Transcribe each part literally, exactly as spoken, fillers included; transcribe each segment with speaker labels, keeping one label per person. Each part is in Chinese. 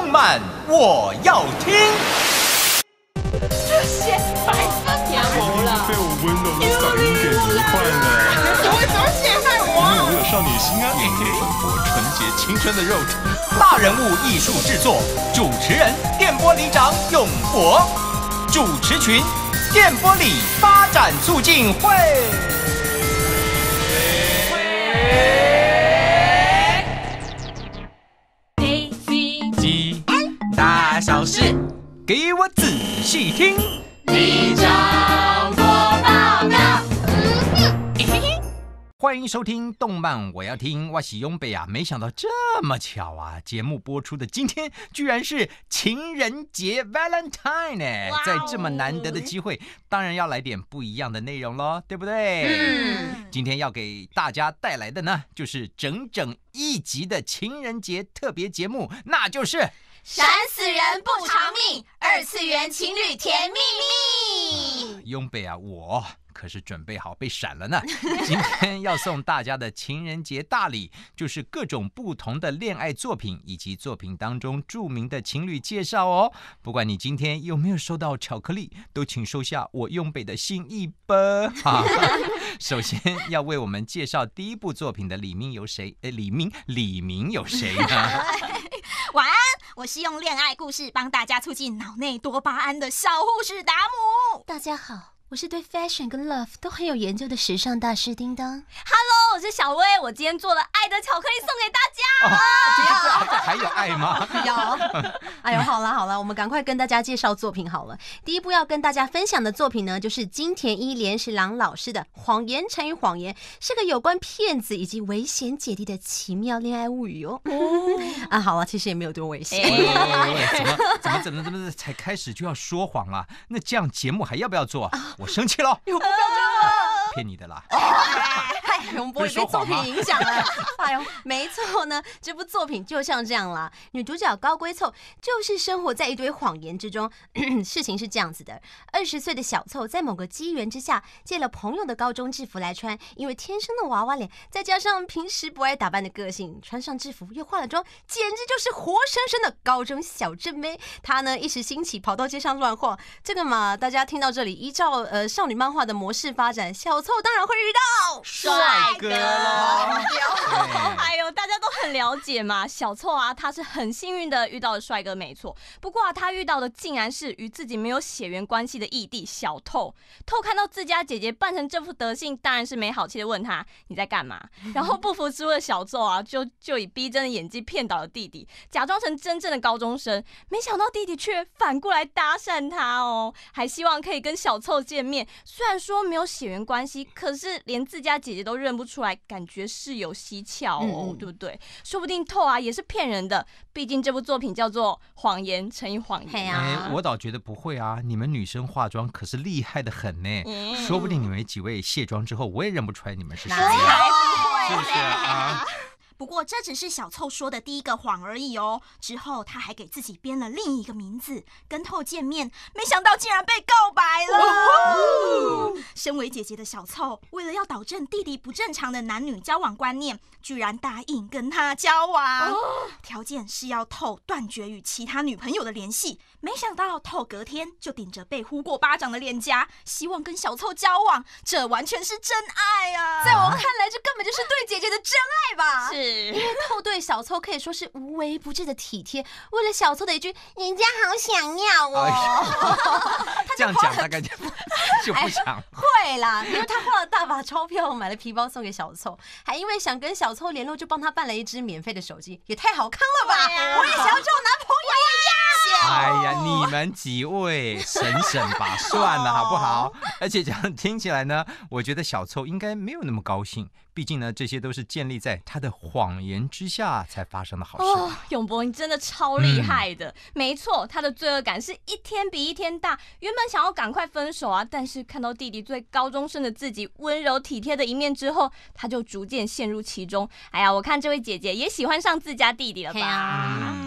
Speaker 1: 动漫我要听。
Speaker 2: 这些白色甜猴了，
Speaker 3: 被我温柔的嗓音给迷幻了。
Speaker 2: 你为什么陷害我？
Speaker 3: 因为我有少女心啊，也可以粉活纯洁青春的肉体。
Speaker 1: 大人物艺术制作，主持人电波里长永博，主持群电波里发展促进会。
Speaker 2: A B
Speaker 1: G 大小事，给我仔细听。
Speaker 2: 里长播报告。
Speaker 1: 欢迎收听动漫我要听，我是永北啊！没想到这么巧啊，节目播出的今天居然是情人节 Valentine 呢！在这么难得的机会，当然要来点不一样的内容咯，对不对？嗯。今天要给大家带来的呢，就是整整一集的情人节特别节目，那就是
Speaker 2: 闪死人不偿命，二次元情侣甜蜜蜜。
Speaker 1: 永北啊，我可是准备好被闪了呢。今天要送大家的情人节大礼，就是各种不同的恋爱作品，以及作品当中著名的情侣介绍哦。不管你今天有没有收到巧克力，都请收下我永北的心意吧。首先要为我们介绍第一部作品的李明有谁？呃，李明，李明有谁呢？
Speaker 4: 晚安，我是用恋爱故事帮大家促进脑内多巴胺的小护士达姆。
Speaker 5: 大家好，我是对 fashion 跟 love 都很有研究的时尚大师叮当。
Speaker 2: Hello， 我是小薇，我今天做了爱的巧克力送给大家。
Speaker 1: 哦，这还有爱吗？
Speaker 5: 有。哎呦，好了好了，我们赶快跟大家介绍作品好了。第一部要跟大家分享的作品呢，就是金田一连十郎老师的《谎言乘以谎言》，是个有关骗子以及危险姐弟的奇妙恋爱物语哦。啊，好了，其实也没有多危险。
Speaker 1: 喂喂喂喂，怎么怎么怎么怎么才开始就要说谎啊？那这样节目还要不要做啊？我生气了。
Speaker 5: 有不要这样了，
Speaker 1: 骗你的啦。
Speaker 5: 哎，永博也被作品影响了。哎呦，没错呢，这部作品就像这样啦。女主角高龟凑就是生活在一堆谎言之中。事情是这样子的：二十岁的小凑在某个机缘之下，借了朋友的高中制服来穿，因为天生的娃娃脸，再加上平时不爱打扮的个性，穿上制服又化了妆，简直就是活生生的高中小正妹。她呢一时兴起，跑到街上乱晃。这个嘛，大家听到这里，依照呃少女漫画的模式发展，小凑当然会遇到
Speaker 1: 帅哥咯。
Speaker 2: 哎呦，大家都很了解嘛。小凑啊，他是很幸运的遇到了帅哥，没错。不过啊，他遇到的竟然是与自己没有血缘关系的义弟小透。透看到自家姐姐扮成这副德性，当然是没好气的问他你在干嘛。然后不服输的小凑啊，就就以逼真的演技骗倒了弟弟，假装成真正的高中生。没想到弟弟却反过来搭讪他哦，还希望可以跟小凑见面。虽然说没有血缘关系，可是连自家姐姐都认不出来，感觉是有蹊跷哦，嗯、对不对？说不定透啊也是骗人的，毕竟这部作品叫做《谎言乘以谎言》。
Speaker 1: 哎，我倒觉得不会啊，你们女生化妆可是厉害的很呢，嗯、说不定你们几位卸妆之后，我也认不出来你们是谁，是不是啊？
Speaker 4: 不过这只是小凑说的第一个谎而已哦，之后他还给自己编了另一个名字，跟透见面，没想到竟然被告白了。身为姐姐的小凑，为了要导正弟弟不正常的男女交往观念，居然答应跟他交往，条件是要透断绝与其他女朋友的联系。没想到透隔天就顶着被呼过巴掌的脸颊，希望跟小凑交往，这完全是真爱啊！
Speaker 5: 在我看来，这根本就是对姐姐的真爱吧。
Speaker 2: 是。
Speaker 5: 因为透对小凑可以说是无微不至的体贴，为了小凑的一句“人家好想要哦”，
Speaker 1: 哎、这样讲大概就就不想、哎、
Speaker 5: 会啦，因为他花了大把钞票买了皮包送给小凑，还因为想跟小凑联络，就帮他办了一支免费的手机，也太好康了吧！啊、我也想要做男朋友呀！
Speaker 1: 哎呀，你们几位省省吧，算了好不好？而且这样听起来呢，我觉得小凑应该没有那么高兴。毕竟呢，这些都是建立在他的谎言之下才发生的好事。哦，
Speaker 2: 永博，你真的超厉害的。嗯、没错，他的罪恶感是一天比一天大。原本想要赶快分手啊，但是看到弟弟对高中生的自己温柔体贴的一面之后，他就逐渐陷入其中。哎呀，我看这位姐姐也喜欢上自家弟弟了吧？
Speaker 4: 嗯，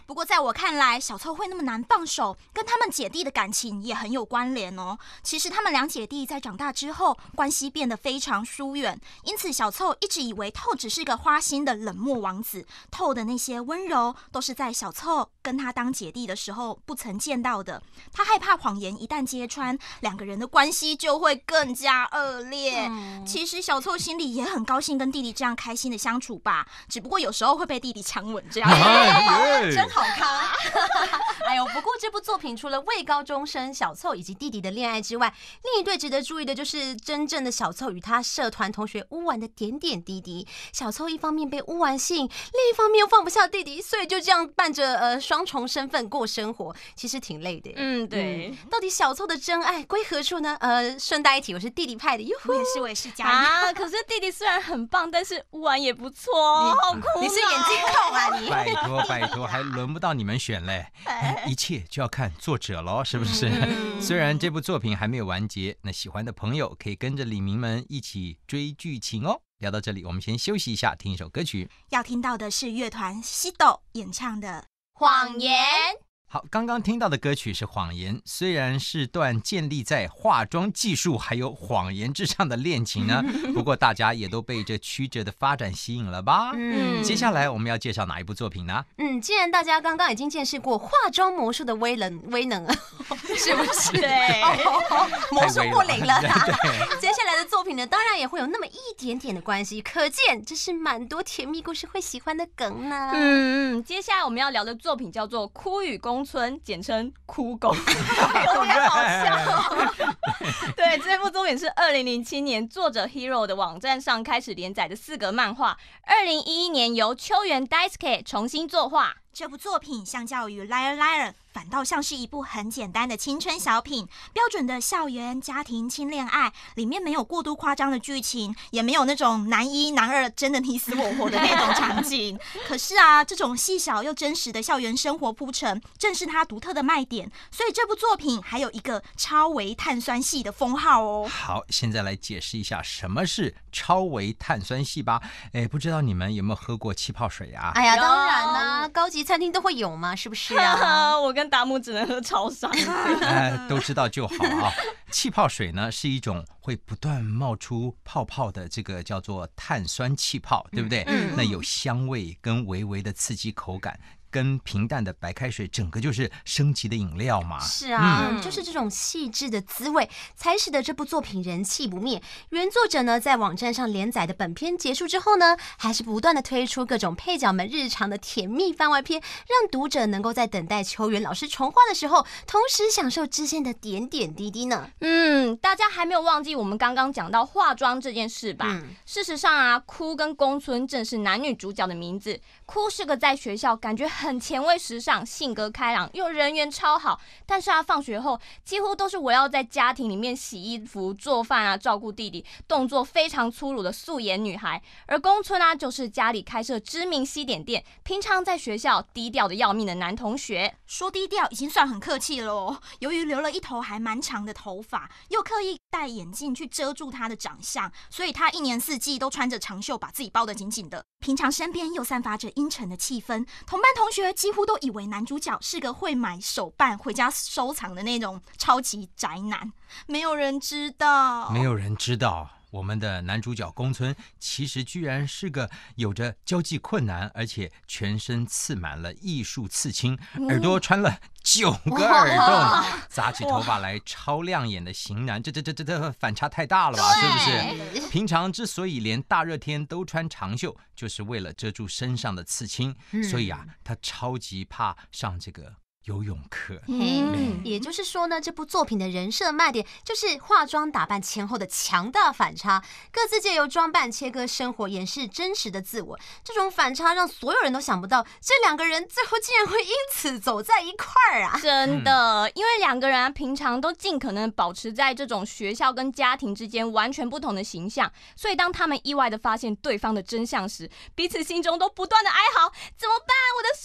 Speaker 4: 不过在我看来，小凑会那么难放手，跟他们姐弟的感情也很有关联哦。其实他们两姐弟在长大之后，关系变得非常疏远，因此小凑一直以为透只是个花心的冷漠王子，透的那些温柔都是在小凑跟他当姐弟的时候不曾见到的。他害怕谎言一旦揭穿，两个人的关系就会更加恶劣。嗯、其实小凑心里也很高兴跟弟弟这样开心的相处吧，只不过有时候会被弟弟强吻这样。
Speaker 1: 哎、
Speaker 5: 真好看。哎呦，不过这部作品除了为高中生小凑以及弟弟的恋爱之外，另一对值得注意的就是真正的小凑与他社团同学乌丸的点点滴滴。小凑一方面被乌丸吸引，另一方面又放不下弟弟，所以就这样伴着呃双重身份过生活，其实挺累的。
Speaker 2: 嗯，对。
Speaker 5: 嗯、到底小凑的真爱归何处呢？呃，顺带一提，我是弟弟派的，哟
Speaker 4: 我也是，我也是加油。
Speaker 2: 啊，可是弟弟虽然很棒，但是乌丸也不错，好酷、啊。
Speaker 5: 你是眼睛控啊你？
Speaker 1: 拜托拜托，还轮不到你们选嘞，一切就要看作者咯，是不是？嗯、虽然这部作品还没有完结，那喜欢的朋友可以跟着李明们一起追剧情哦。聊到这里，我们先休息一下，听一首歌曲。
Speaker 4: 要听到的是乐团西斗演唱的《
Speaker 2: 谎言》。
Speaker 1: 好，刚刚听到的歌曲是《谎言》，虽然是段建立在化妆技术还有谎言之上的恋情呢，不过大家也都被这曲折的发展吸引了吧？嗯，接下来我们要介绍哪一部作品呢？
Speaker 5: 嗯，既然大家刚刚已经见识过化妆魔术的威能威能，是不是？
Speaker 2: 对，
Speaker 5: 哦、魔术不灵了。
Speaker 1: 对，
Speaker 5: 接下来的作品呢，当然也会有那么一点点的关系，可见这是蛮多甜蜜故事会喜欢的梗呢。
Speaker 2: 嗯嗯，接下来我们要聊的作品叫做《哭与公村》，简称哭公，有点好笑。对，这部作品是二零零七年作者 Hero 的网站上开始连载的四格漫画，二零一一年由秋元 Daisuke 重新作画。
Speaker 4: 这部作品相较于 Liar Liar 反倒像是一部很简单的青春小品，标准的校园家庭轻恋爱，里面没有过度夸张的剧情，也没有那种男一男二真的你死我活的那种场景。可是啊，这种细小又真实的校园生活铺陈，正是它独特的卖点，所以这部作品还有一个超微碳酸系的封号哦。
Speaker 1: 好，现在来解释一下什么是超微碳酸系吧。哎，不知道你们有没有喝过气泡水啊？
Speaker 5: 哎呀，当然啦、啊，高级餐厅都会有嘛，是不是啊？
Speaker 2: 我跟达姆只能喝超商。
Speaker 1: 哎，都知道就好啊。气泡水呢是一种会不断冒出泡泡的这个叫做碳酸气泡，对不对？嗯、那有香味跟微微的刺激口感。跟平淡的白开水整个就是升级的饮料嘛。
Speaker 5: 是啊、嗯、就是这种细致的滋味才使得这部作品人气不灭。原作者呢在网站上连载的本片结束之后呢，还是不断的推出各种配角们日常的甜蜜番外篇，让读者能够在等待秋元老师重画的时候，同时享受支线的点点滴滴呢。
Speaker 2: 嗯，大家还没有忘记我们刚刚讲到化妆这件事吧？嗯、事实上啊，哭跟公村正是男女主角的名字。哭是个在学校感觉很前卫时尚、性格开朗又人缘超好，但是啊，放学后几乎都是围绕在家庭里面洗衣服、做饭啊、照顾弟弟，动作非常粗鲁的素颜女孩。而公村啊，就是家里开设知名西点店，平常在学校低调的要命的男同学。
Speaker 4: 说低调已经算很客气了哦。由于留了一头还蛮长的头发，又刻意戴眼镜去遮住他的长相，所以他一年四季都穿着长袖，把自己包得紧紧的。平常身边又散发着阴沉的气氛，同班同学几乎都以为男主角是个会买手办回家收藏的那种超级宅男。没有人知道，
Speaker 1: 没有人知道。我们的男主角公村其实居然是个有着交际困难，而且全身刺满了艺术刺青，耳朵穿了九个耳洞，扎起头发来超亮眼的型男。这这这这这反差太大了吧，是不是？平常之所以连大热天都穿长袖，就是为了遮住身上的刺青，所以啊，他超级怕上这个游泳课。
Speaker 5: 嗯，也就是说呢，这部作品的人设卖点就是化妆打扮前后的强大反差，各自借由装扮切割生活，掩饰真实的自我。这种反差让所有人都想不到，这两个人最后竟然会因此走在一块儿啊！
Speaker 2: 真的，因为两个人啊，平常都尽可能保持在这种学校跟家庭之间完全不同的形象，所以当他们意外的发现对方的真相时，彼此心中都不断的哀嚎：怎么办？我的素颜或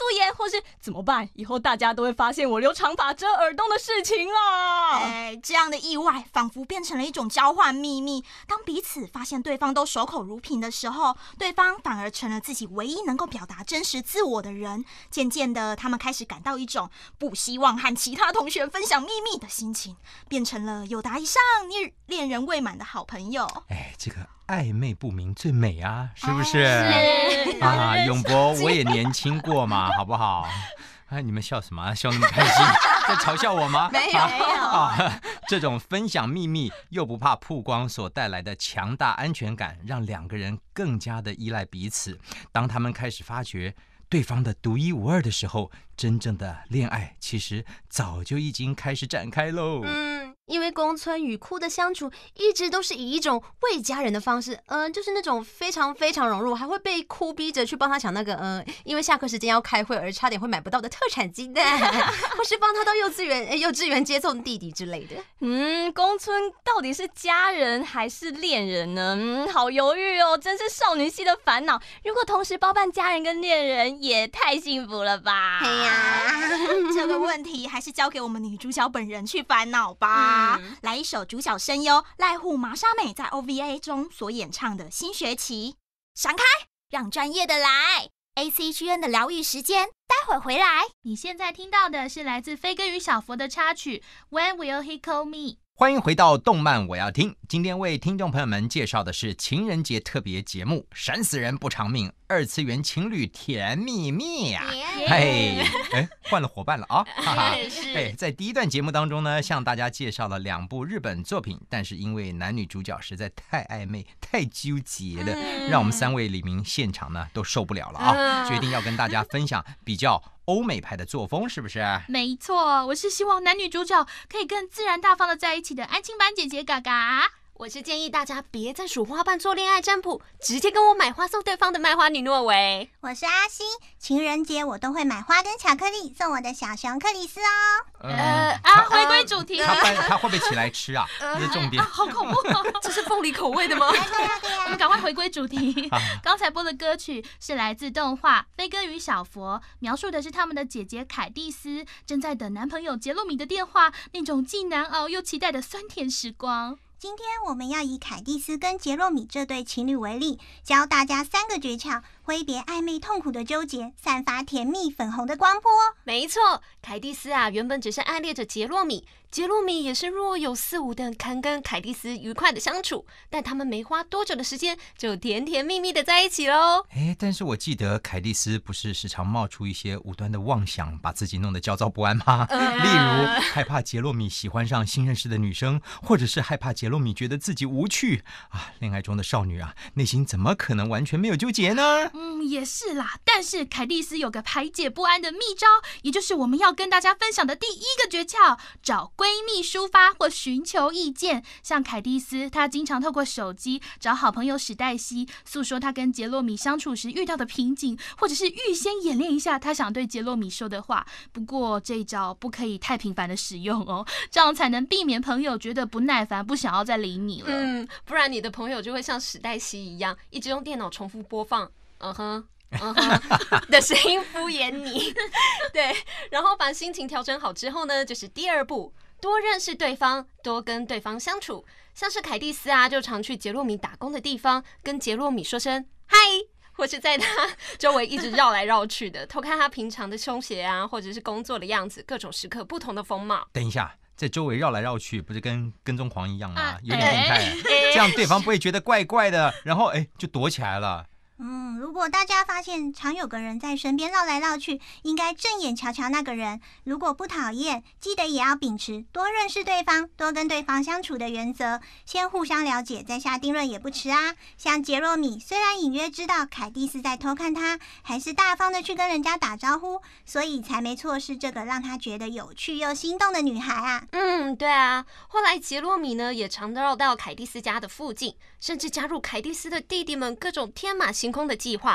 Speaker 2: 或是怎么办？以后大家都会发现我留长发遮耳洞的事情啦。
Speaker 4: 哎，这样的意外仿佛变成了一种交换秘密。当彼此发现对方都守口如瓶的时候，对方反而成了自己唯一能够表达真实自我的人。渐渐的，他们开始感到一种不希望和其他同学分享秘密的心情，变成了友达以上恋人未满的好朋友。
Speaker 1: 哎，这个暧昧不明最美啊，是不是？
Speaker 2: 是
Speaker 1: 啊，永博，我也年轻过嘛，好不好？哎，你们笑什么？笑那么开心，在嘲笑我吗？
Speaker 5: 没有没有、
Speaker 1: 啊。这种分享秘密又不怕曝光所带来的强大安全感，让两个人更加的依赖彼此。当他们开始发觉对方的独一无二的时候，真正的恋爱其实早就已经开始展开喽。
Speaker 5: 嗯，因为宫村与哭的相处一直都是以一种为家人的方式，嗯、呃，就是那种非常非常融入，还会被哭逼着去帮他抢那个，嗯、呃，因为下课时间要开会而差点会买不到的特产鸡蛋，或是帮他到幼稚园、幼稚园接送弟弟之类的。
Speaker 2: 嗯，宫村到底是家人还是恋人呢？嗯，好犹豫哦，真是少女系的烦恼。如果同时包办家人跟恋人，也太幸福了吧？
Speaker 5: 哎呀，
Speaker 4: 这个问题还是交给我们女主角本人去烦恼吧。嗯、来一首主角声优濑户麻沙美在 O V A 中所演唱的《新学期》，闪开，让专业的来。A C G N 的疗愈时间，待会儿回来。
Speaker 6: 你现在听到的是来自飞哥与小佛的插曲《When Will He Call Me》。
Speaker 1: 欢迎回到动漫我要听，今天为听众朋友们介绍的是情人节特别节目《闪死人不偿命》，二次元情侣甜蜜蜜啊！嘿，哎，换了伙伴了啊！哈哈，哎，在第一段节目当中呢，向大家介绍了两部日本作品，但是因为男女主角实在太暧昧、太纠结了，嗯、让我们三位李明现场呢都受不了了啊！嗯、决定要跟大家分享比较欧美派的作风，是不是？
Speaker 6: 没错，我是希望男女主角可以更自然大方的在一起的安亲班姐姐嘎嘎。
Speaker 5: 我是建议大家别再数花瓣做恋爱占卜，直接跟我买花送对方的卖花女诺维。
Speaker 7: 我是阿星，情人节我都会买花跟巧克力送我的小熊克里斯哦。
Speaker 6: 呃啊，回归主题，
Speaker 1: 他他会不会起来吃啊？这是重点。
Speaker 6: 好恐怖哦！
Speaker 5: 这是凤梨口味的吗？
Speaker 7: 对呀对呀。
Speaker 6: 我们赶快回归主题。刚才播的歌曲是来自动画《飞哥与小佛》，描述的是他们的姐姐凯蒂斯正在等男朋友杰洛米的电话，那种既难熬又期待的酸甜时光。
Speaker 7: 今天我们要以凯蒂斯跟杰洛米这对情侣为例，教大家三个诀窍，挥别暧昧痛苦的纠结，散发甜蜜粉红的光波。
Speaker 5: 没错，凯蒂斯啊，原本只是暗恋着杰洛米，杰洛米也是若有似无的看跟凯蒂斯愉快的相处，但他们没花多久的时间，就甜甜蜜蜜的在一起喽。
Speaker 1: 哎，但是我记得凯蒂斯不是时常冒出一些无端的妄想，把自己弄得焦躁不安吗？呃、例如害怕杰洛米喜欢上新认识的女生，或者是害怕杰洛米觉得自己无趣啊。恋爱中的少女啊，内心怎么可能完全没有纠结呢？
Speaker 6: 嗯，也是啦。但是凯蒂斯有个排解不安的秘招，也就是我们要跟大家分享的第一个诀窍，找闺蜜抒发或寻求意见。像凯蒂斯，她经常透过手机找好朋友史黛西，诉说她跟杰洛米相处时遇到的瓶颈，或者是预先演练一下她想对杰洛米说的话。不过这一招不可以太频繁的使用哦，这样才能避免朋友觉得不耐烦，不想要再理你了。
Speaker 5: 嗯，不然你的朋友就会像史黛西一样，一直用电脑重复播放嗯哼嗯哼的声音敷衍你。对，然后把心情调整好之后呢，就是第二步，多认识对方，多跟对方相处。像是凯蒂斯啊，就常去杰洛米打工的地方，跟杰洛米说声嗨，或是在他周围一直绕来绕去的，偷看他平常的胸鞋啊，或者是工作的样子，各种时刻不同的风貌。
Speaker 1: 等一下，在周围绕来绕去，不是跟跟踪狂一样吗？啊、有点变态、欸，这样对方不会觉得怪怪的，然后哎就躲起来了。
Speaker 7: 嗯，如果大家发现常有个人在身边绕来绕去，应该正眼瞧瞧那个人。如果不讨厌，记得也要秉持多认识对方、多跟对方相处的原则，先互相了解，再下定论也不迟啊。像杰洛米，虽然隐约知道凯蒂斯在偷看他，还是大方的去跟人家打招呼，所以才没错是这个让他觉得有趣又心动的女孩啊。
Speaker 5: 嗯，对啊。后来杰洛米呢，也常绕到凯蒂斯家的附近，甚至加入凯蒂斯的弟弟们各种天马行空的计划。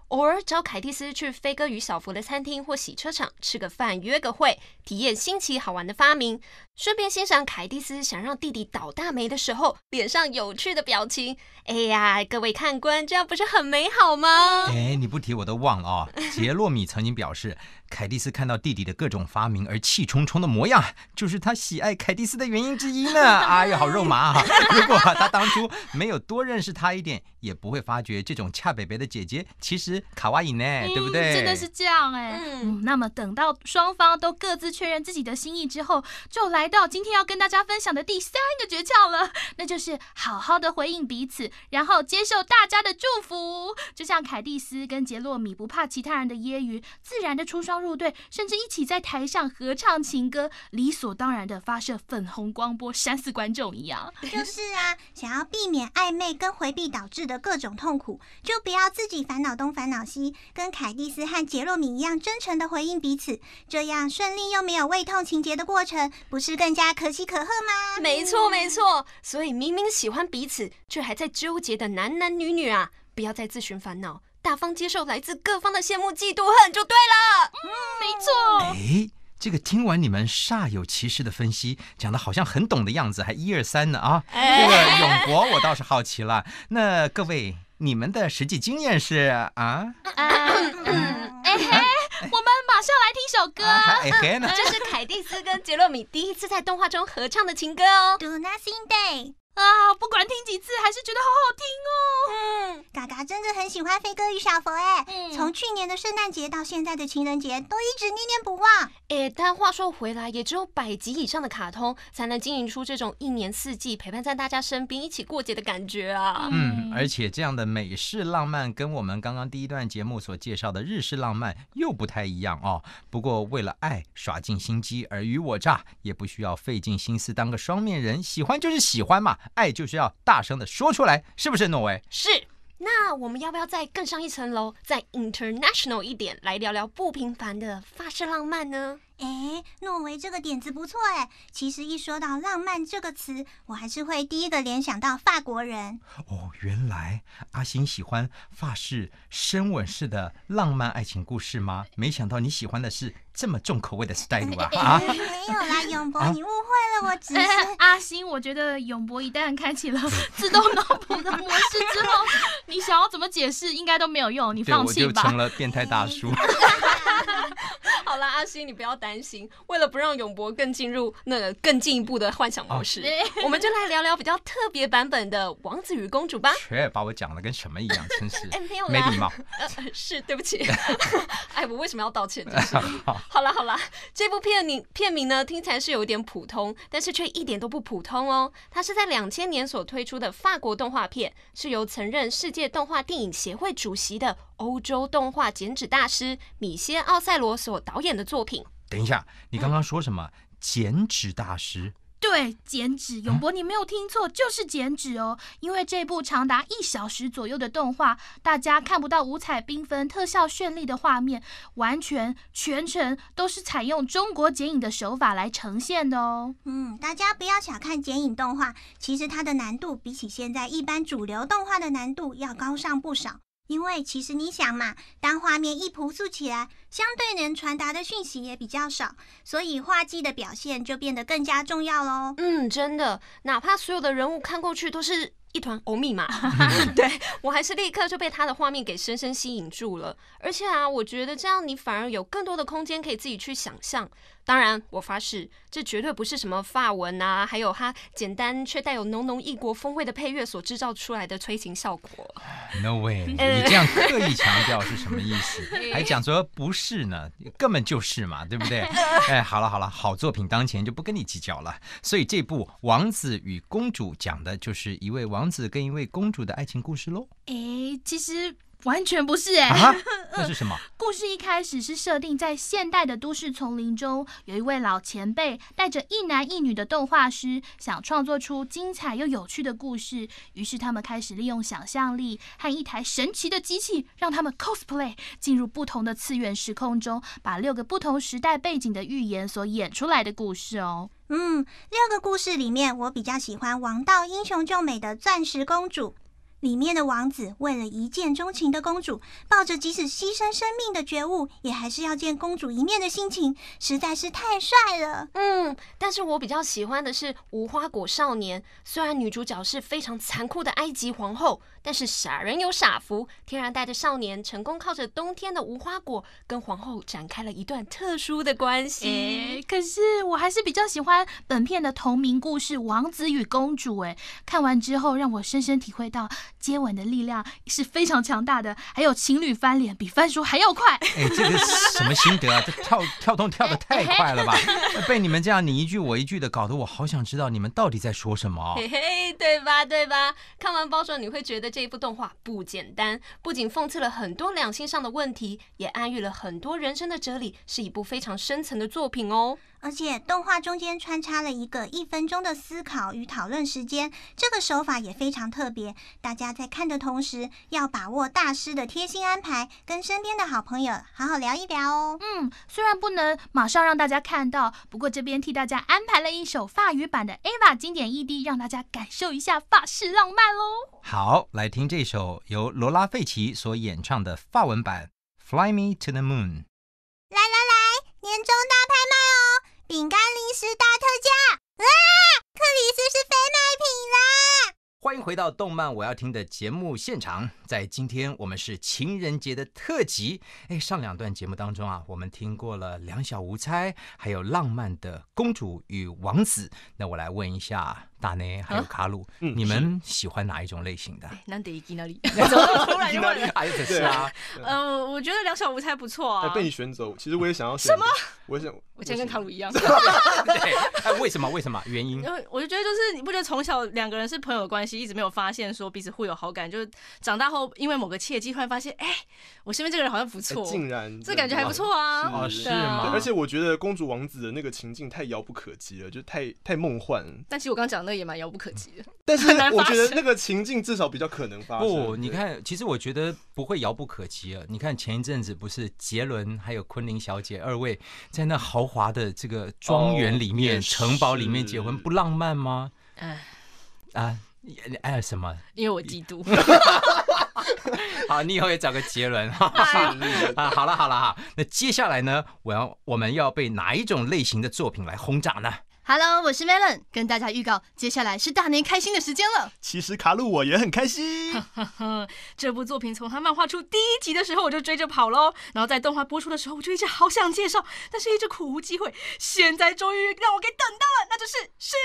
Speaker 8: 偶尔找凯蒂斯去飞哥与小佛的餐厅或洗车场吃个饭，约个会，体验新奇好玩的发明，顺便欣赏凯蒂斯想让弟弟倒大霉的时候脸上有趣的表情。哎呀，各位看官，这样不是很美好吗？
Speaker 1: 哎，你不提我都忘了哦。杰洛米曾经表示，凯蒂斯看到弟弟的各种发明而气冲冲的模样，就是他喜爱凯蒂斯的原因之一呢。哎呀，好肉麻啊！如果他当初没有多认识他一点，也不会发觉这种恰北北的姐姐其实卡哇伊呢，
Speaker 6: 嗯、
Speaker 1: 对不对？
Speaker 6: 真的是这样哎、嗯嗯。那么等到双方都各自确认自己的心意之后，就来到今天要跟大家分享的第三个诀窍了，那就是好好的回应彼此，然后接受大家的祝福。就像凯蒂斯跟杰洛米不怕其他人的揶揄，自然的出双入对，甚至一起在台上合唱情歌，理所当然的发射粉红光波，闪死观众一样。
Speaker 7: 就是啊，想要避免暧昧跟回避导致的各种痛苦，就不要自己烦恼东烦恼西，跟凯蒂斯和杰洛米一样真诚的回应彼此，这样顺利又没有胃痛情节的过程，不是更加可喜可贺吗？
Speaker 8: 没错没错，所以明明喜欢彼此，却还在纠结的男男女女啊，不要再自寻烦恼，大方接受来自各方的羡慕嫉妒恨就对了。
Speaker 6: 嗯，没错。
Speaker 1: 哎，这个听完你们煞有其事的分析，讲的好像很懂的样子，还一二三呢啊！这个永博我倒是好奇了，那各位你们的实际经验是啊？
Speaker 6: 嗯嗯，哎嘿，我们马上来听首歌。
Speaker 1: 哎嘿呢？
Speaker 8: 这是凯蒂斯跟杰洛米第一次在动画中合唱的情歌哦。
Speaker 7: Do nothing day。
Speaker 6: 啊，不管听几次，还是觉得好好听哦。
Speaker 7: 嗯，嘎嘎真的很喜欢飞哥与小佛哎，
Speaker 6: 嗯、
Speaker 7: 从去年的圣诞节到现在的情人节，都一直念念不忘。
Speaker 8: 哎，但话说回来，也只有百集以上的卡通，才能经营出这种一年四季陪伴在大家身边一起过节的感觉啊。
Speaker 1: 嗯，而且这样的美式浪漫跟我们刚刚第一段节目所介绍的日式浪漫又不太一样哦。不过为了爱耍尽心机尔虞我诈，也不需要费尽心思当个双面人，喜欢就是喜欢嘛。爱就是要大声的说出来，是不是诺维？
Speaker 8: 是。那我们要不要再更上一层楼，再 international 一点，来聊聊不平凡的法式浪漫呢？
Speaker 7: 哎，诺维这个点子不错哎。其实一说到浪漫这个词，我还是会第一个联想到法国人。
Speaker 1: 哦，原来阿星喜欢法式深吻式的浪漫爱情故事吗？没想到你喜欢的是这么重口味的 style 啊！啊
Speaker 7: 没有啦，永博，你误会了，我只是、
Speaker 6: 哎、阿星，我觉得永博一旦开启了自动脑补的模式之后，你想要怎么解释应该都没有用，你放弃吧。
Speaker 1: 对，我就成了变态大叔。
Speaker 8: 好啦，阿星，你不要担心，为了不让永博更进入那个更进一步的幻想模式，哦、我们就来聊聊比较特别版本的《王子与公主》吧。
Speaker 1: 切，把我讲的跟什么一样，真是
Speaker 8: 哎，没有
Speaker 1: 没礼貌。
Speaker 8: 呃，是对不起。哎，我为什么要道歉？真是。好啦好啦，这部片名片名呢听起来是有一点普通，但是却一点都不普通哦。它是在两千年所推出的法国动画片，是由曾任世界动画电影协会主席的欧洲动画剪纸大师米歇奥塞罗所导演的作品。
Speaker 1: 等一下，你刚刚说什么？剪纸大师？
Speaker 6: 对，剪纸，永博，你没有听错，就是剪纸哦。因为这部长达一小时左右的动画，大家看不到五彩缤纷、特效绚丽的画面，完全全程都是采用中国剪影的手法来呈现的哦。
Speaker 7: 嗯，大家不要小看剪影动画，其实它的难度比起现在一般主流动画的难度要高上不少。因为其实你想嘛，当画面一朴素起来，相对能传达的讯息也比较少，所以画技的表现就变得更加重要咯。
Speaker 8: 嗯，真的，哪怕所有的人物看过去都是一团欧密码，对，我还是立刻就被他的画面给深深吸引住了。而且啊，我觉得这样你反而有更多的空间可以自己去想象。当然，我发誓，这绝对不是什么法文啊，还有它简单却带有浓浓异国风味的配乐所制造出来的催情效果。
Speaker 1: No way！ 你这样刻意强调是什么意思？还讲说不是呢，根本就是嘛，对不对？哎，好了好了，好作品当前就不跟你计较了。所以这部《王子与公主》讲的就是一位王子跟一位公主的爱情故事喽。
Speaker 6: 哎，其实完全不是哎、
Speaker 1: 欸啊，那是什么？
Speaker 6: 故事一开始是设定在现代的都市丛林中，有一位老前辈带着一男一女的动画师，想创作出精彩又有趣的故事。于是他们开始利用想象力和一台神奇的机器，让他们 cosplay 进入不同的次元时空中，把六个不同时代背景的寓言所演出来的故事哦。
Speaker 7: 嗯，六个故事里面，我比较喜欢王道英雄救美的钻石公主。 里面的王子为了一见钟情的公主，抱着即使牺牲生命的觉悟，也还是要见公主一面的心情，实在是太帅了。
Speaker 8: 嗯，但是我比较喜欢的是无花果少年。虽然女主角是非常残酷的埃及皇后，但是傻人有傻福，天然呆的少年成功靠着冬天的无花果，跟皇后展开了一段特殊的关系。
Speaker 6: 欸，可是我还是比较喜欢本片的同名故事《王子与公主》。哎，看完之后让我深深体会到接吻的力量是非常强大的，还有情侣翻脸比翻书还要快。
Speaker 1: 哎，这个什么心得啊？这跳跳动跳得太快了吧？被你们这样你一句我一句的，搞得我好想知道你们到底在说什么。
Speaker 8: 嘿嘿，对吧对吧？看完包装你会觉得这一部动画不简单，不仅讽刺了很多两性上的问题，也暗喻了很多人生的哲理，是一部非常深层的作品哦。
Speaker 7: 而且动画中间穿插了一个一分钟的思考与讨论时间，这个手法也非常特别。大家在看的同时，要把握大师的贴心安排，跟身边的好朋友好好聊一聊哦。
Speaker 6: 嗯，虽然不能马上让大家看到，不过这边替大家安排了一首法语版的 Eva 经典 E D， 让大家感受一下法式浪漫喽。
Speaker 1: 好，来听这首由罗拉费奇所演唱的法文版 Fly Me to the Moon。
Speaker 7: 来来来，年终大拍卖哦，饼干零食大特价！啊，克里斯是非卖品啦！
Speaker 1: 欢迎回到动漫我要听的节目现场，在今天我们是情人节的特辑。哎，上两段节目当中啊，我们听过了两小无猜，还有浪漫的公主与王子。那我来问一下大内还有卡鲁，
Speaker 9: 嗯、
Speaker 1: 你们喜欢哪一种类型的？
Speaker 2: 难得一记那里，怎么突然就问了？
Speaker 1: 还有是啊，
Speaker 2: 呃，我觉得两小无猜不错啊。
Speaker 9: 被你选走，其实我也想要选。什么？我也想，
Speaker 2: 我今天跟卡鲁一样。
Speaker 1: 对，哎，为什么？为什么？原因？
Speaker 2: 我就觉得就是你不觉得从小两个人是朋友的关系，一直没有发现说彼此互有好感，就是长大后因为某个契机，突然发现，哎，我身边这个人好像不错，
Speaker 9: 竟然
Speaker 2: 这感觉还不错啊。
Speaker 1: 哦，是吗？
Speaker 9: 而且我觉得公主王子的那个情境太遥不可及了，就太太梦幻了。
Speaker 2: 但其实我刚刚讲的那个也蛮遥不可及的。
Speaker 9: 但是我觉得那个情境至少比较可能发生。
Speaker 1: 不，你看，其实我觉得不会遥不可及了。你看前一阵子不是杰伦还有昆凌小姐二位在那豪华的这个庄园里面、哦、城堡里面结婚，不浪漫吗？哎，啊，哎什么？
Speaker 2: 因为我嫉妒。
Speaker 1: 好，你以后也找个杰伦哈。啊，好了好了哈，那接下来呢，我要我们要被哪一种类型的作品来轰炸呢
Speaker 10: ？Hello， 我是 Melon， 跟大家预告，接下来是大内开心的时间了。
Speaker 9: 其实卡路我也很开心。
Speaker 2: 这部作品从他漫画出第一集的时候我就追着跑喽，然后在动画播出的时候我就一直好想介绍，但是一直苦无机会。现在终于让我给等到了，那就是《世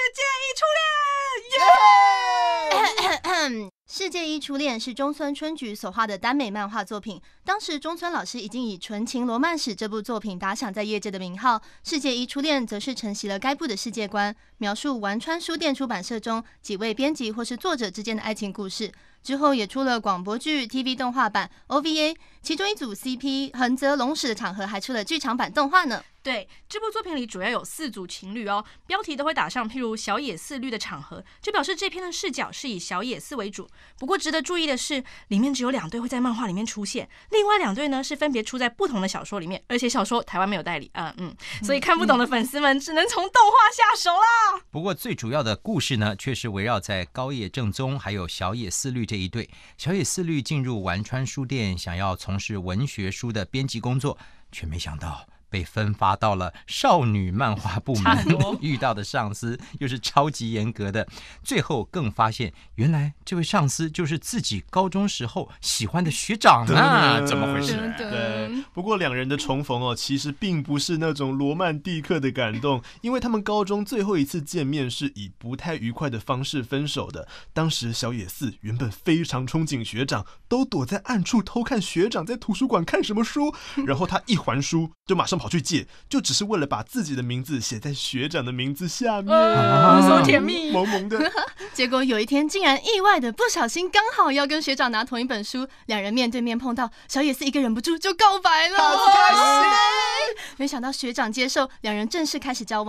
Speaker 2: 界一初恋》耶！
Speaker 10: 世界一初恋是中村春菊所画的耽美漫画作品，当时中村老师已经以纯情罗曼史这部作品打响在业界的名号。世界一初恋则是承袭了该部的世界观，描述丸川书店出版社中几位编辑或是作者之间的爱情故事。之后也出了广播剧、T V 动画版、O V A， 其中一组 C P 横泽龙史的场合还出了剧场版动画呢。
Speaker 2: 对，这部作品里主要有四组情侣哦，标题都会打上譬如小野寺绿的场合，就表示这篇的视角是以小野寺为主。不过值得注意的是，里面只有两对会在漫画里面出现，另外两对呢是分别出在不同的小说里面，而且小说台湾没有代理啊，嗯，所以看不懂的粉丝们只能从动画下手啦。
Speaker 1: 不过最主要的故事呢，却是围绕在高野正宗还有小野寺绿这一对。小野寺绿进入丸川书店，想要从事文学书的编辑工作，却没想到被分发到了少女漫画部门，遇到的上司又是超级严格的，最后更发现原来这位上司就是自己高中时候喜欢的学长啊，怎么回事？
Speaker 9: 对，不过两人的重逢哦，其实并不是那种罗曼蒂克的感动，因为他们高中最后一次见面是以不太愉快的方式分手的。当时小野寺原本非常憧憬学长，都躲在暗处偷看学长在图书馆看什么书，然后他一还书就马上跑去借，就只是为了把自己的名字写在学长的名字下面，
Speaker 2: 啊，好甜蜜，
Speaker 9: 萌萌的。
Speaker 10: 结果有一天竟然意外的不小心刚好要跟学长拿同一本书，两人面对面碰到，小野寺一个忍不住就告白了，好开心！没想到学长接受，两人正式开始交往。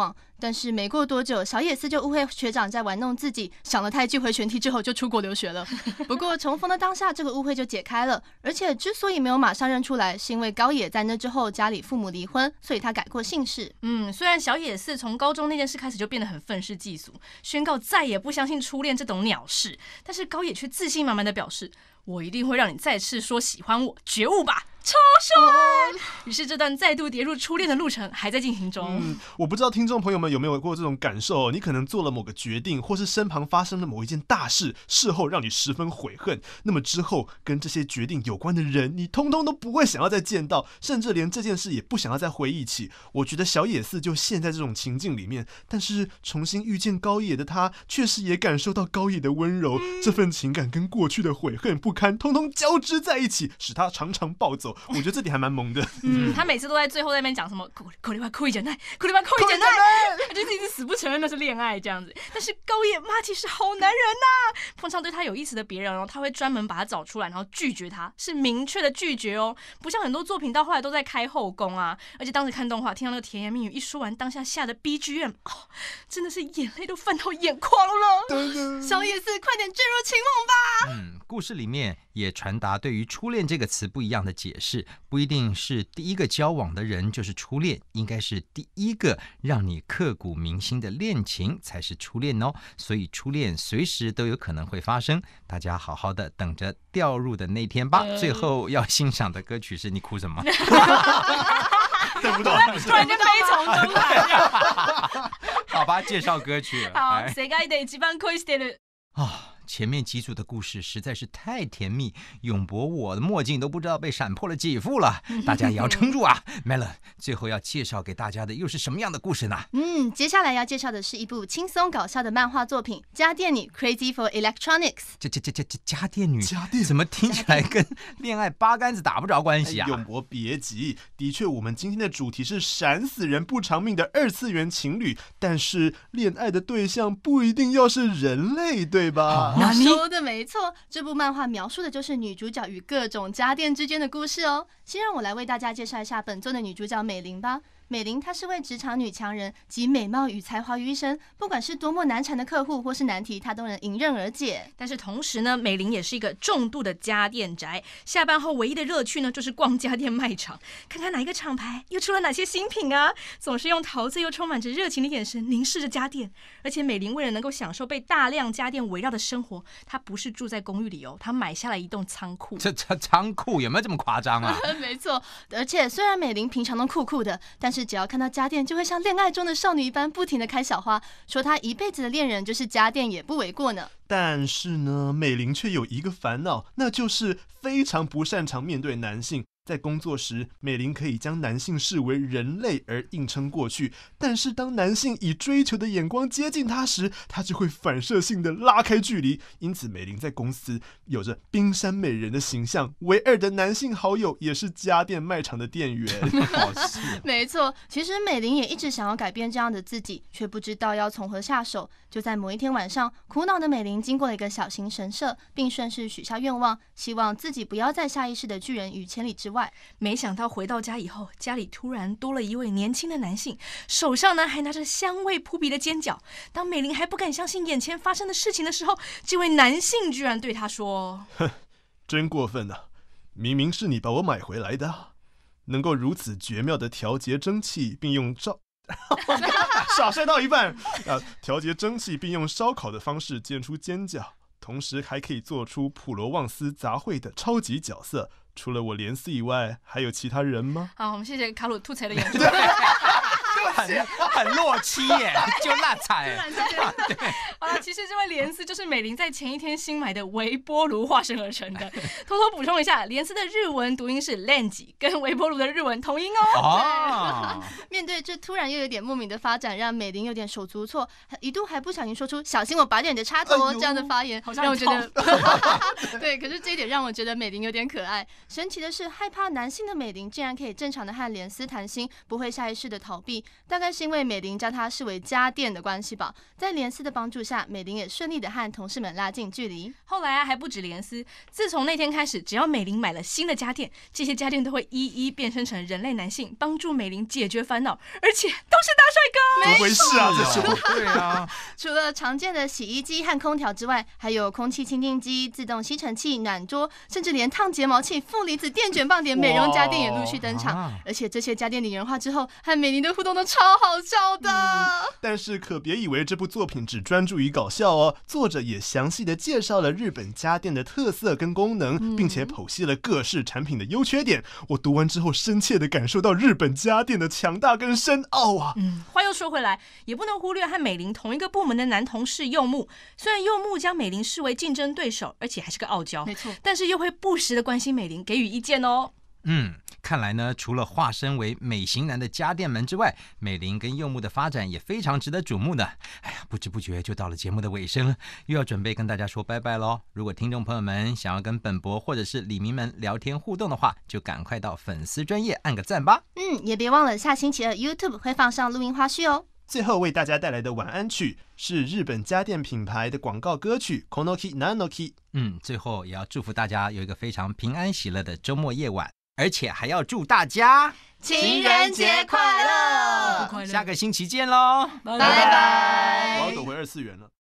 Speaker 10: 但是没过多久，小野寺就误会学长在玩弄自己，想了太极回旋踢之后就出国留学了。不过重逢的当下，这个误会就解开了。而且之所以没有马上认出来，是因为高野在那之后家里父母离婚，所以他改过姓氏。
Speaker 11: 嗯，虽然小野寺从高中那件事开始就变得很愤世嫉俗，宣告再也不相信初恋这种鸟事，但是高野却自信满满的表示，我一定会让你再次说喜欢我，觉悟吧，超帅！于是这段再度跌入初恋的路程还在进行中。
Speaker 9: 嗯，我不知道听众朋友们有没有过这种感受，你可能做了某个决定，或是身旁发生了某一件大事，事后让你十分悔恨，那么之后跟这些决定有关的人，你通通都不会想要再见到，甚至连这件事也不想要再回忆起。我觉得小野寺就陷在这种情境里面，但是重新遇见高野的他，确实也感受到高野的温柔，这份情感跟过去的悔恨不堪通通交织在一起，使他常常暴走。我觉得这点还蛮萌的。
Speaker 11: 嗯，他每次都在最后在那边讲什么“口里话扣一忍耐，口里话扣一忍耐”，他就是一直死不承认那是恋爱这样子。但是高野妈其实好男人呐、啊，碰上对他有意思的别人哦，他会专门把他找出来，然后拒绝他，是明确的拒绝哦，不像很多作品到后来都在开后宫啊。而且当时看动画，听到那个甜言蜜语一说完，当下下的 B G M， 哦，真的是眼泪都泛到眼眶了。
Speaker 10: 小野寺，快点坠入情梦吧！
Speaker 1: 嗯，故事里面也传达对于初恋这个词不一样的解释，不一定是第一个交往的人就是初恋，应该是第一个让你刻骨铭心的恋情才是初恋哦。所以初恋随时都有可能会发生，大家好好的等着掉入的那天吧。呃、最后要欣赏的歌曲是你哭什么？
Speaker 9: 对不对？
Speaker 11: 突然间悲从中来。
Speaker 1: 好吧，介绍歌曲。
Speaker 11: 好，世界で一番恋してる。
Speaker 1: 啊，前面几组的故事实在是太甜蜜，永博我的墨镜都不知道被闪破了几副了，大家也要撑住啊！Melon， 最后要介绍给大家的又是什么样的故事呢？
Speaker 10: 嗯，接下来要介绍的是一部轻松搞笑的漫画作品《家电女 Crazy for Electronics》。
Speaker 1: 这这这这这家电女，
Speaker 9: 家电
Speaker 1: 怎么听起来跟恋爱八竿子打不着关系啊？
Speaker 9: 哎、永博别急，的确，我们今天的主题是闪死人不偿命的二次元情侣，但是恋爱的对象不一定要是人类，对吧？
Speaker 10: 你说的没错，这部漫画描述的就是女主角与各种家电之间的故事哦。先让我来为大家介绍一下本作的女主角美玲吧。美玲她是位职场女强人，集美貌与才华于一身，不管是多么难缠的客户或是难题，她都能迎刃而解。
Speaker 11: 但是同时呢，美玲也是一个重度的家电宅，下班后唯一的乐趣呢就是逛家电卖场，看看哪一个厂牌又出了哪些新品啊，总是用陶醉又充满着热情的眼神凝视着家电。而且美玲为了能够享受被大量家电围绕的生活，她不是住在公寓里哦，她买下了一栋仓库。
Speaker 1: 这这仓库有没有这么夸张啊？
Speaker 10: 没错，而且虽然美玲平常都酷酷的，但是只要看到家电就会像恋爱中的少女一般不停的开小花，说她一辈子的恋人就是家电也不为过呢。
Speaker 9: 但是呢，美玲却有一个烦恼，那就是非常不擅长面对男性。在工作时，美玲可以将男性视为人类而硬撑过去，但是当男性以追求的眼光接近她时，她就会反射性的拉开距离。因此美玲在公司有着冰山美人的形象，唯二的男性好友也是家电卖场的店员。
Speaker 1: 好气。
Speaker 10: 没错，其实美玲也一直想要改变这样的自己，却不知道要从何下手。就在某一天晚上，苦恼的美玲经过了一个小型神社，并顺势许下愿望，希望自己不要在下意识的拒人于千里之外。
Speaker 11: 没想到回到家以后，家里突然多了一位年轻的男性，手上呢还拿着香味扑鼻的煎饺。当美玲还不敢相信眼前发生的事情的时候，这位男性居然对她说：
Speaker 9: 哼，真过分啊！明明是你把我买回来的，能够如此绝妙的调节蒸汽，并用烧傻帅到一半啊！调节蒸汽并用烧烤的方式煎出煎饺，同时还可以做出普罗旺斯杂烩的超级角色。除了我连斯以外，还有其他人吗？
Speaker 11: 好，我们谢谢卡鲁吐槽的演出。
Speaker 1: 很很落漆耶，就烂彩。
Speaker 11: 对，好了，其实这位莲丝就是美玲在前一天新买的微波炉化身而成的。偷偷补充一下，莲丝的日文读音是 Lenji， 跟微波炉的日文同音哦。
Speaker 1: 哦
Speaker 10: 面对这突然又有点莫名的发展，让美玲有点手足无措，一度还不小心说出“小心我拔掉你的插头”这样的发言，让我觉得对。可是这一点让我觉得美玲有点可爱。神奇的是，害怕男性的美玲竟然可以正常的和莲丝谈心，不会下意识的逃避。大概是因为美玲将她视为家电的关系吧。在莲丝的帮助下，美玲也顺利的和同事们拉近距离。
Speaker 11: 后来啊，还不止莲丝，自从那天开始，只要美玲买了新的家电，这些家电都会一一变身成人类男性，帮助美玲解决烦恼。 烦恼，而且都是大帅哥。
Speaker 9: 怎么回事啊？这
Speaker 1: 是对啊。
Speaker 10: 除了常见的洗衣机和空调之外，还有空气清净机、自动吸尘器、暖桌，甚至连烫睫毛器、负离子电卷棒等美容家电也陆续登场。
Speaker 1: 啊、
Speaker 10: 而且这些家电拟人化之后，和美玲的互动都超好笑的。
Speaker 9: 嗯、但是可别以为这部作品只专注于搞笑哦，作者也详细的介绍了日本家电的特色跟功能，嗯、并且剖析了各式产品的优缺点。我读完之后，深切的感受到日本家电的强大跟深奥啊。
Speaker 11: 嗯，话又说回来，也不能忽略和美玲同一个部门的男同事柚木。虽然柚木将美玲视为竞争对手，而且还是个傲娇，
Speaker 10: 没错，
Speaker 11: 但是又会不时的关心美玲，给予意见哦。
Speaker 1: 嗯，看来呢，除了化身为美型男的家电们之外，美玲跟柚木的发展也非常值得瞩目呢。哎呀，不知不觉就到了节目的尾声了，又要准备跟大家说拜拜咯。如果听众朋友们想要跟本博或者是李明们聊天互动的话，就赶快到粉丝专页按个赞吧。
Speaker 10: 嗯，也别忘了下星期二 YouTube 会放上录音花絮哦。
Speaker 9: 最后为大家带来的晚安曲是日本家电品牌的广告歌曲 Konoki Nanoki。
Speaker 1: 嗯，最后也要祝福大家有一个非常平安喜乐的周末夜晚。而且还要祝大家
Speaker 10: 情人节快乐！
Speaker 1: 下个星期见喽，
Speaker 10: 拜拜！
Speaker 9: 我要走回二次元了。